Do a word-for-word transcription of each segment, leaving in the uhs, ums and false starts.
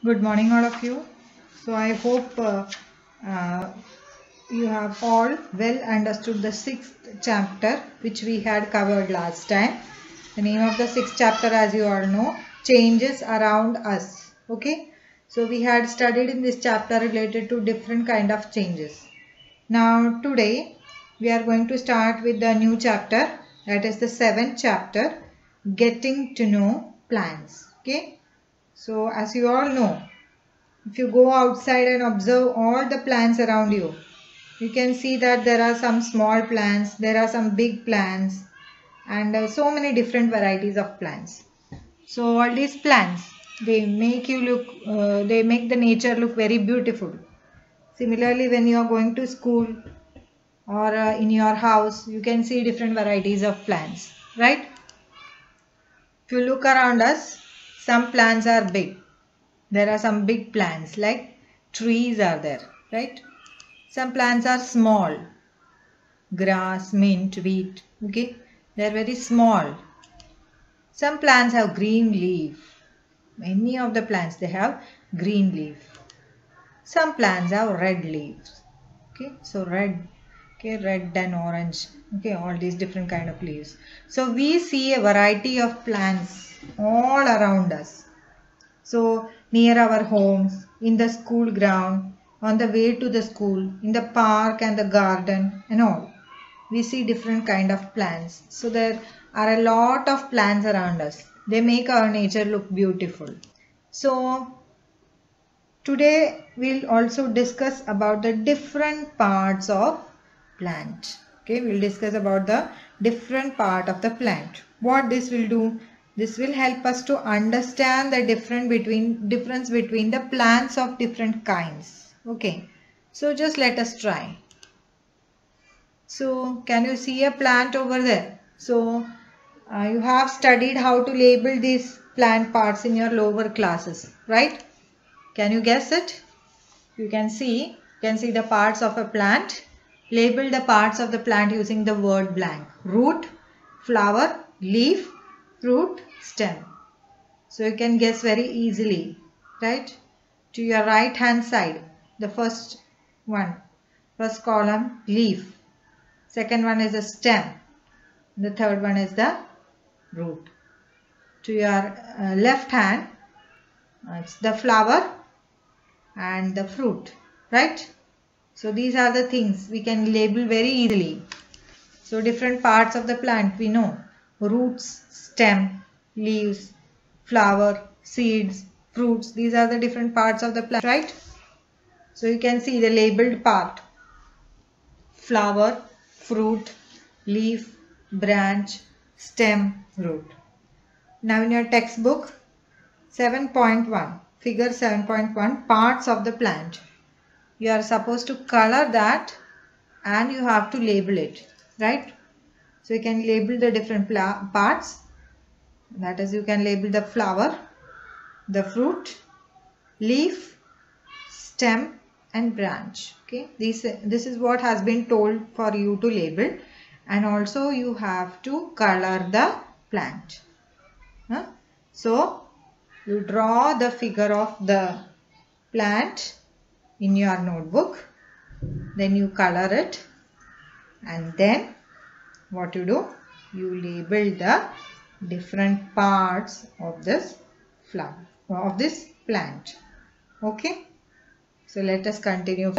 Good morning, all of you. So I hope uh, uh, you have all well understood the sixth chapter which we had covered last time. The name of the sixth chapter, as you all know, changes around us. Okay. So we had studied in this chapter related to different kind of changes. Now today we are going to start with the new chapter, that is the seventh chapter, getting to know plants. Okay. So as you all know, if you go outside and observe all the plants around you, you can see that there are some small plants, there are some big plants, and uh, so many different varieties of plants. So all these plants, they make you look, uh, they make the nature look very beautiful. Similarly, when you are going to school or uh, in your house, you can see different varieties of plants, right? If you look around us, some plants are big. There are some big plants like trees are there, right? Some plants are small, grass, mint, wheat, okay? They are very small. Some plants have green leaf. Many of the plants, they have green leaf. Some plants have red leaves, okay? So red, okay, red and orange, okay, all these different kind of leaves. So we see a variety of plants all around us. So near our homes, in the school ground, on the way to the school, in the park and the garden and all, we see different kind of plants. So there are a lot of plants around us. They make our nature look beautiful. So today we'll also discuss about the different parts of plant. Okay, we'll discuss about the different part of the plant. What this will do, this will help us to understand the different between difference between the plants of different kinds. Okay, so just let us try. So can you see a plant over there? So uh, you have studied how to label these plant parts in your lower classes, right? Can you guess it? You can see, you can see the parts of a plant. Label the parts of the plant using the word blank. Root, flower, leaf, fruit, stem. So you can guess very easily, right? To your right hand side, the first one, first column, leaf. Second one is a stem. The third one is the root. To your uh, left hand, it's the flower and the fruit, right? So these are the things we can label very easily. So different parts of the plant we know: roots, stem, leaves, flower, seeds, fruits. These are the different parts of the plant, right? So you can see the labeled part: flower, fruit, leaf, branch, stem, root. Now in your textbook, seven point one, figure seven point one, parts of the plant. You are supposed to color that and you have to label it, right? So you can label the different parts. That is, you can label the flower, the fruit, leaf, stem and branch. Okay, this, this is what has been told for you to label, and also you have to color the plant. Huh? So you draw the figure of the plant in your notebook, then you color it, and then what you do, you label the different parts of this flower, of this plant. Okay, so let us continue.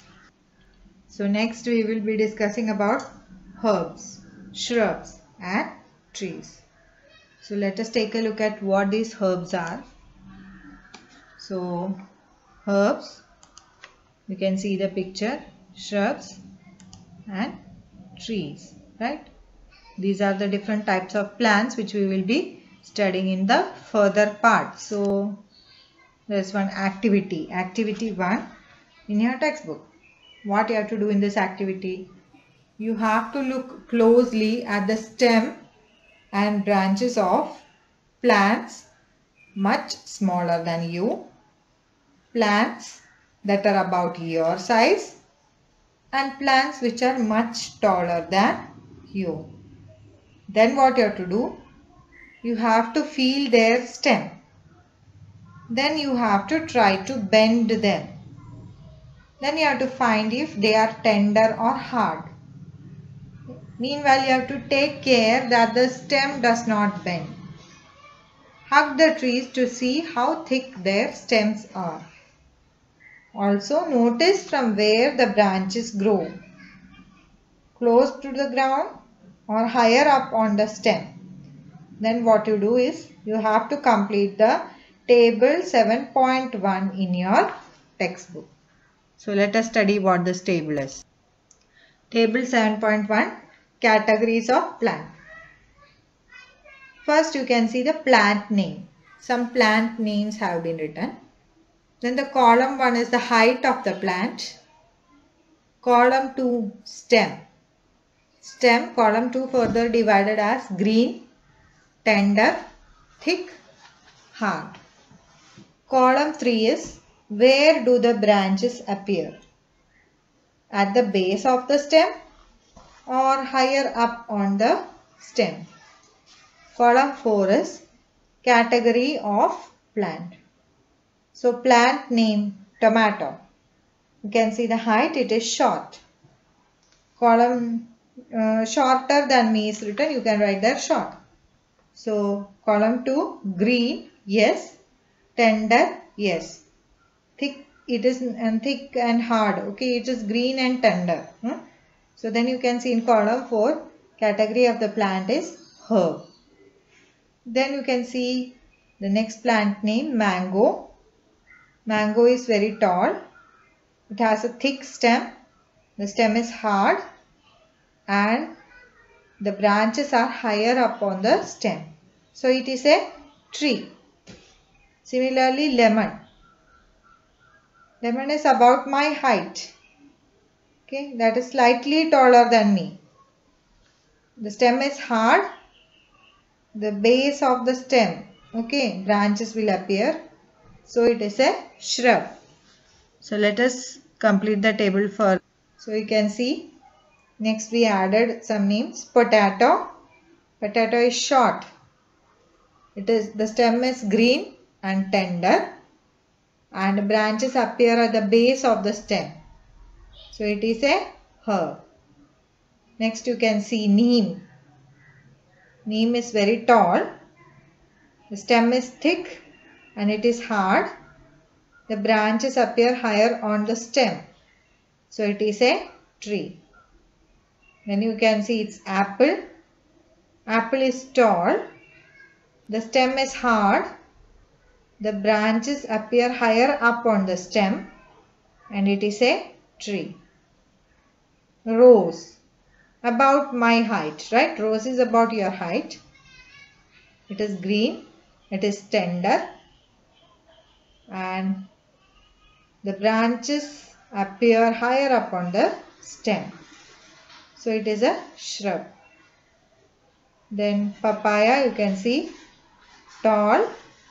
So next we will be discussing about herbs, shrubs and trees. So let us take a look at what these herbs are. So herbs, you can see the picture, shrubs and trees, right? These are the different types of plants which we will be studying in the further part. So there's one activity, activity one in your textbook. What you have to do in this activity, you have to look closely at the stem and branches of plants much smaller than you, plants that are about your size, and plants which are much taller than you. Then what you have to do, you have to feel their stem. Then you have to try to bend them. Then you have to find if they are tender or hard. Meanwhile, you have to take care that the stem does not bend. Hug the trees to see how thick their stems are. Also notice from where the branches grow. Close to the ground or higher up on the stem. Then what you do is you have to complete the table seven point one in your textbook. So let us study what this table is. Table seven point one, categories of plant. First you can see the plant name. Some plant names have been written. Then the column one is the height of the plant. Column two, stem. Stem, column two further divided as green, tender, thick, hard. Column three is where do the branches appear? At the base of the stem or higher up on the stem. Column four is category of plant. So plant name tomato. You can see the height, it is short. Column uh, shorter than me is written, you can write there short. So column two, green, yes. Tender, yes. Thick, it is and thick and hard. Okay, it is green and tender. Hmm? So then you can see in column four, category of the plant is herb. Then you can see the next plant name, mango. Mango is very tall. It has a thick stem. The stem is hard and the branches are higher up on the stem. So it is a tree. Similarly, lemon. Lemon is about my height. Okay, that is slightly taller than me. The stem is hard. The base of the stem, okay, branches will appear. So it is a shrub. So let us complete the table further. So you can see next we added some names. Potato. Potato is short. It is the stem is green and tender and branches appear at the base of the stem. So it is a herb. Next you can see neem. Neem is very tall. The stem is thick and it is hard. The branches appear higher on the stem. So it is a tree. Then you can see it's apple. Apple is tall. The stem is hard. The branches appear higher up on the stem and it is a tree. Rose. About my height, right? Rose is about your height. It is green. It is tender. And the branches appear higher up on the stem. So it is a shrub. Then papaya, you can see tall.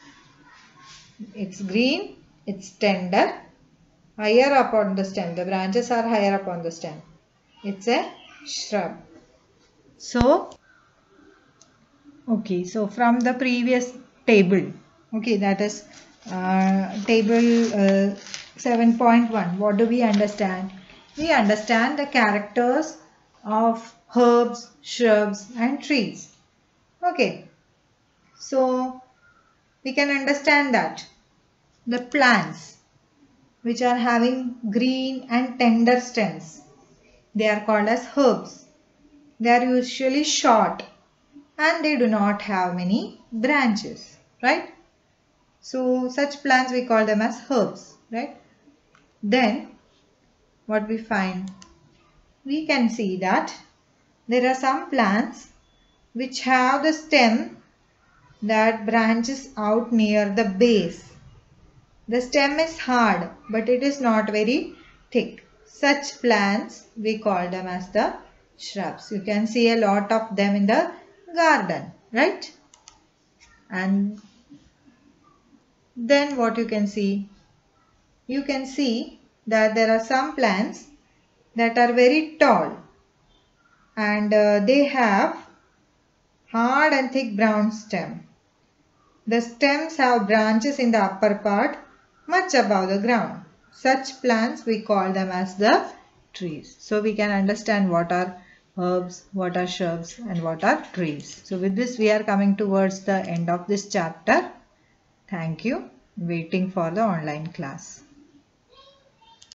It's green. It's tender. Higher up on the stem. The branches are higher up on the stem. It's a shrub. So, okay, so from the previous table, okay, that is uh, table uh, seven point one, what do we understand? We understand the characters of herbs, shrubs and trees. Okay, so we can understand that the plants which are having green and tender stems, they are called as herbs. They are usually short and they do not have many branches, right? So such plants we call them as herbs, right? Then what we find? We can see that there are some plants which have the stem that branches out near the base. The stem is hard but it is not very thick. Such plants we call them as the shrubs. You can see a lot of them in the garden, right? And then what you can see? You can see that there are some plants that are very tall and uh, they have hard and thick brown stem. The stems have branches in the upper part, much above the ground. Such plants we call them as the trees. So we can understand what are herbs, what are shrubs, and what are trees. So with this we are coming towards the end of this chapter. Thank you. Waiting for the online class.